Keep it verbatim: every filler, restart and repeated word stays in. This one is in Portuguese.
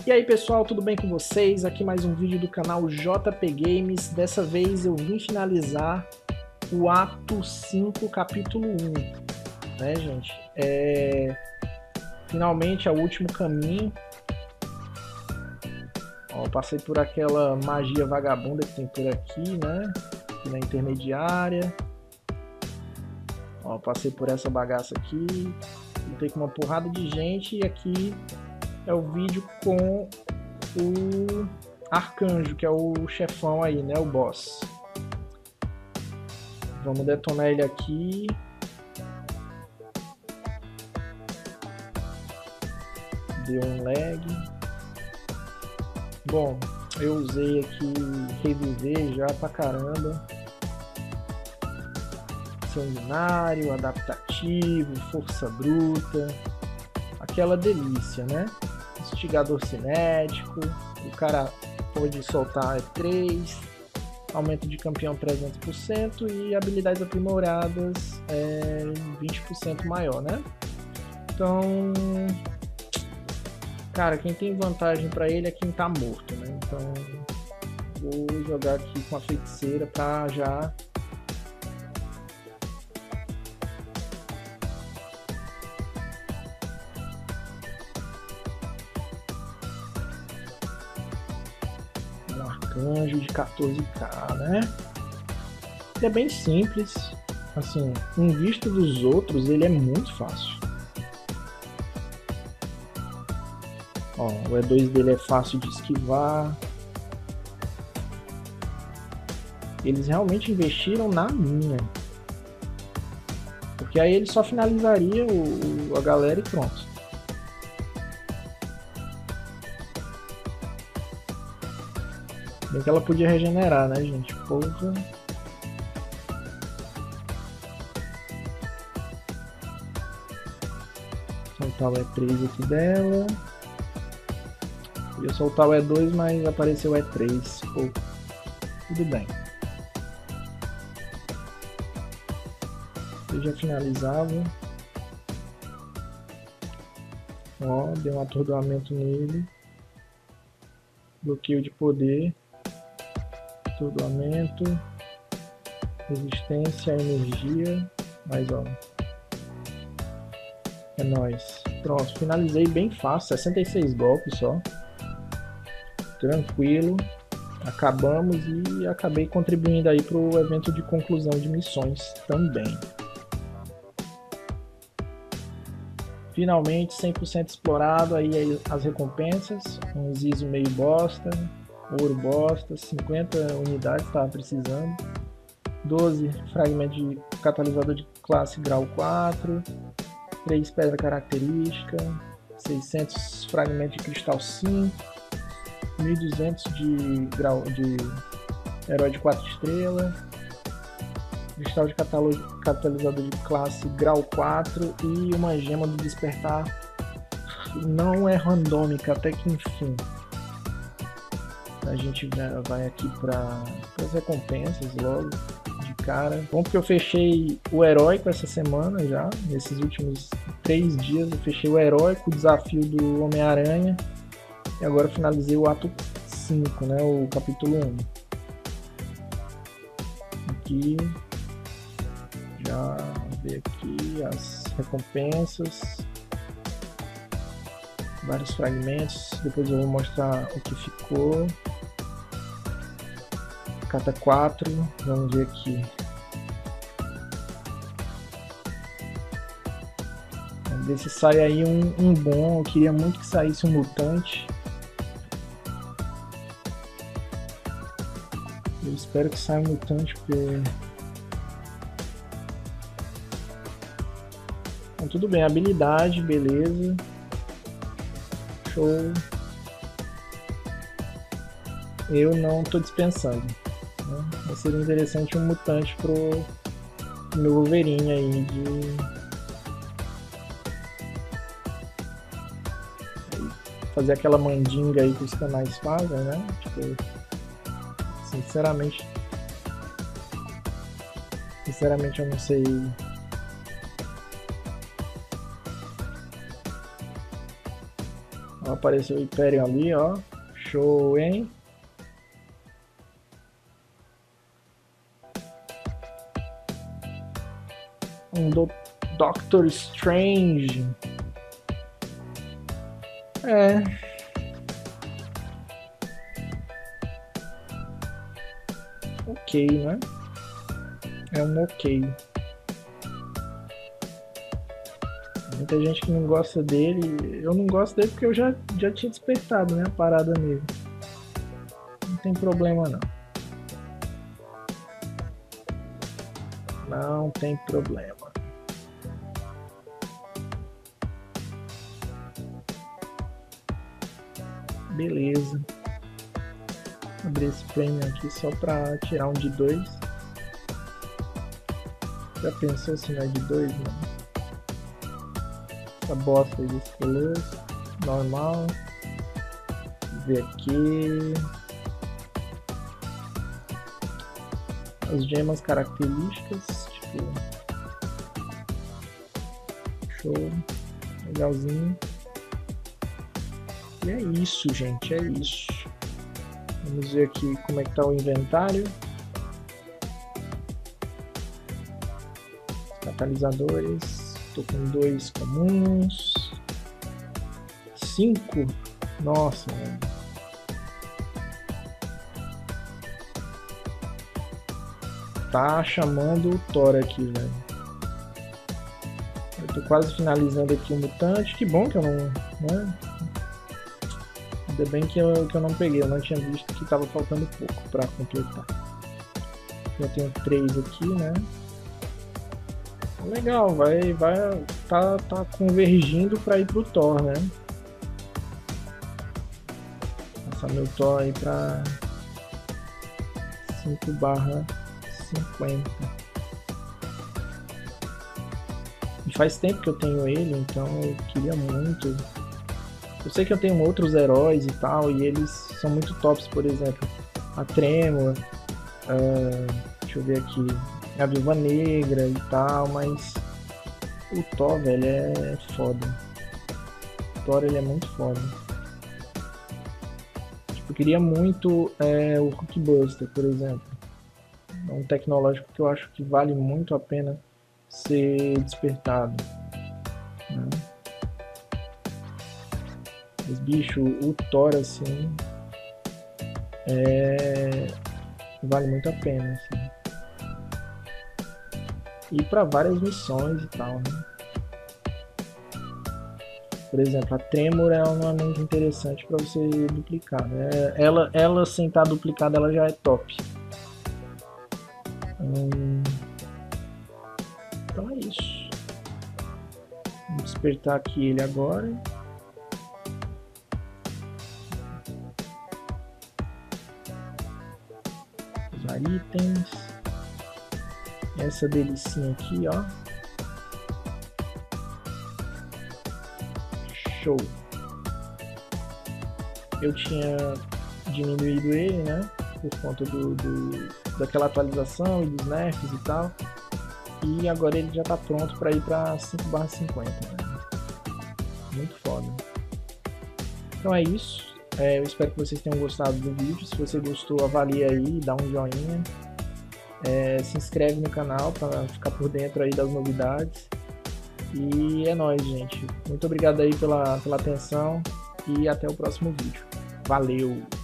E aí pessoal, tudo bem com vocês? Aqui mais um vídeo do canal J P Games. Dessa vez eu vim finalizar o ato cinco, capítulo um, né gente? É... Finalmente é o último caminho. Ó, passei por aquela magia vagabunda que tem por aqui, né? Aqui na intermediária. Ó, passei por essa bagaça aqui. Lutei com uma porrada de gente e aqui é o vídeo com o Arcanjo, que é o chefão aí, né? O boss. Vamos detonar ele aqui. Deu um lag. Bom, eu usei aqui reviver já pra caramba. Sanguinário, adaptativo, força bruta. Aquela delícia, né? Instigador cinético. O cara pode soltar E três. Aumento de campeão trezentos por cento e habilidades aprimoradas é vinte por cento maior, né? Então, cara, quem tem vantagem para ele é quem tá morto, né? Então, vou jogar aqui com a feiticeira para já um arcanjo de quatorze K, né? Ele é bem simples, assim, em vista dos outros, ele é muito fácil. Ó, o E dois dele é fácil de esquivar. Eles realmente investiram na minha. Porque aí ele só finalizaria o, a galera e pronto. Bem que ela podia regenerar, né, gente? Porra. Soltar o E três aqui dela. Eu ia soltar o E dois, mas apareceu o E três. Pô, tudo bem. Eu já finalizava. Ó, deu um atordoamento nele. Bloqueio de poder. Atordoamento. Resistência, energia. Mas ó. É nóis. Pronto, finalizei bem fácil. sessenta e seis golpes só. Tranquilo. Acabamos e acabei contribuindo aí para o evento de conclusão de missões também. Finalmente cem por cento explorado aí as recompensas. Um Zizo meio bosta, ouro bosta, cinquenta unidades estava precisando. doze fragmentos de catalisador de classe grau quatro, três pedra característica, seiscentos fragmentos de cristal cinco, mil e duzentos de grau de herói de quatro estrelas, cristal de catalisador de classe grau quatro e uma gema do despertar não é randômica até que enfim. A gente vai aqui para as recompensas logo de cara. Bom, porque eu fechei o heróico essa semana já, nesses últimos três dias eu fechei o heróico, o desafio do Homem-Aranha. E agora eu finalizei o ato cinco, né, o capítulo um. Aqui, já ver aqui as recompensas, vários fragmentos, depois eu vou mostrar o que ficou. Carta quatro, vamos ver aqui. Vamos ver se sai aí um, um bom, eu queria muito que saísse um mutante. Eu espero que saia um mutante, porque... Então, tudo bem, habilidade, beleza. Show. Eu não estou dispensando. Né? Vai ser interessante um mutante pro meu Wolverine aí de... fazer aquela mandinga aí que os canais fazem, né? Tipo... Sinceramente, sinceramente eu não sei Apareceu o Hyperion ali, ó. Show, hein? Um do Doctor Strange. É. Ok, né? É um ok. Muita gente que não gosta dele. Eu não gosto dele porque eu já, já tinha despertado, né? A parada nele. Não tem problema não. Não tem problema. Beleza. Vou abrir esse premium aqui só pra tirar um de dois. Já pensou se não é de dois, mano? Essa bosta aí desse colosso. Normal. Vamos ver aqui. As gemas características. Tipo. Show. Legalzinho. E é isso, gente. É isso. Vamos ver aqui como é que tá o inventário. Catalisadores. Tô com dois comuns. Cinco? Nossa, velho. Tá chamando o Thor aqui, velho. Eu tô quase finalizando aqui o mutante. Que bom que eu não... Né? Ainda bem que eu, que eu não peguei. Eu não tinha visto que tava faltando pouco pra completar. Eu tenho três aqui, né? Legal, vai, vai, tá, tá convergindo para ir pro Thor, né? Passar meu Thor aí para cinco barra cinquenta. E faz tempo que eu tenho ele, então eu queria muito. Eu sei que eu tenho outros heróis e tal, e eles são muito tops, por exemplo, a Tremor, uh, deixa eu ver aqui, a Viúva Negra e tal, mas o Thor, velho, é foda. O Thor, ele é muito foda. Tipo, eu queria muito é, o Hulkbuster, por exemplo. É um tecnológico que eu acho que vale muito a pena ser despertado, né? Mas, bicho, o Thor, assim, é... vale muito a pena, assim. E para várias missões e tal, né? Por exemplo, a Tremor é uma muito interessante para você duplicar, né? Ela, ela sem estar duplicada, ela já é top. Hum... Então é isso. Vamos despertar aqui ele agora. Usar itens. Essa delicinha aqui, ó. Show. Eu tinha diminuído ele, né? Por conta do, do, daquela atualização e dos nerfs e tal. E agora ele já tá pronto para ir para cinco barra cinquenta, né? Muito foda. Então é isso. É, eu espero que vocês tenham gostado do vídeo. Se você gostou, avalie aí, dá um joinha. É, se inscreve no canal para ficar por dentro aí das novidades. E é nóis, gente. Muito obrigado aí pela, pela atenção e até o próximo vídeo. Valeu!